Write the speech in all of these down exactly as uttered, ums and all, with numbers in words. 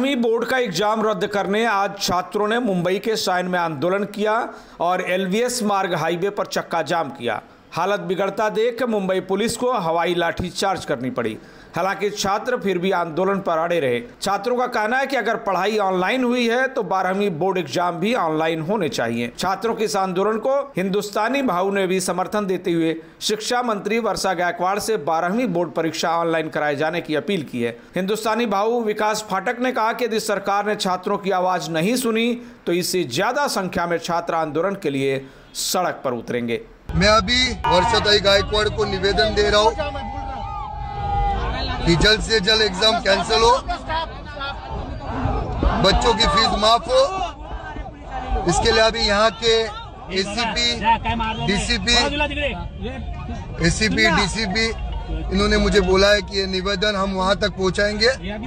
बारहवीं बोर्ड का एग्जाम रद्द करने आज छात्रों ने मुंबई के साइन में आंदोलन किया और एलवीएस मार्ग हाईवे पर चक्का जाम किया। हालत बिगड़ता देख मुंबई पुलिस को हवाई लाठीचार्ज करनी पड़ी। हालांकि छात्र फिर भी आंदोलन पर अड़े रहे। छात्रों का कहना है कि अगर पढ़ाई ऑनलाइन हुई है तो बारहवीं बोर्ड एग्जाम भी ऑनलाइन होने चाहिए। छात्रों के इस आंदोलन को हिंदुस्तानी भाऊ ने भी समर्थन देते हुए शिक्षा मंत्री वर्षा गायकवाड़ से बारहवीं बोर्ड परीक्षा ऑनलाइन कराए जाने की अपील की है। हिंदुस्तानी भाऊ विकास फाटक ने कहा कि यदि सरकार ने छात्रों की आवाज नहीं सुनी तो इससे ज्यादा संख्या में छात्र आंदोलन के लिए सड़क पर उतरेंगे। मैं अभी वर्षा गायकवाड़ को निवेदन दे रहा हूँ कि जल्द से जल्द एग्जाम कैंसिल हो, बच्चों की फीस माफ हो। इसके लिए अभी यहाँ के एसीपी, डीसीपी, एसीपी, डीसीपी इन्होंने मुझे बोला है कि ये निवेदन हम वहाँ तक पहुँचाएंगे।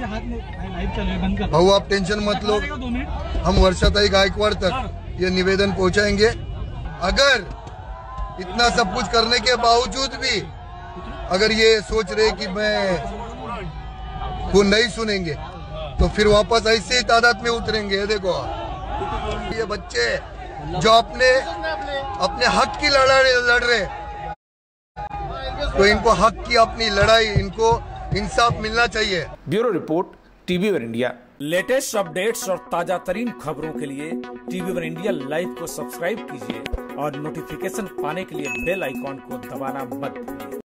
भाऊ आप टेंशन मत लो, हम वर्षा गायकवाड़ तक ये निवेदन पहुँचाएंगे। अगर इतना सब कुछ करने के बावजूद भी अगर ये सोच रहे कि मैं को नहीं सुनेंगे तो फिर वापस ऐसे ही तादाद में उतरेंगे। देखो ये बच्चे जो अपने अपने हक की लड़ाई लड़ रहे, तो इनको हक की अपनी लड़ाई, इनको इंसाफ मिलना चाहिए। Bureau report, TV one India. Latest updates और ताजा तरीन खबरों के लिए टीवी वन इंडिया लाइव को सब्सक्राइब कीजिए और नोटिफिकेशन पाने के लिए बेल आइकॉन को दबाना मत भूलिए।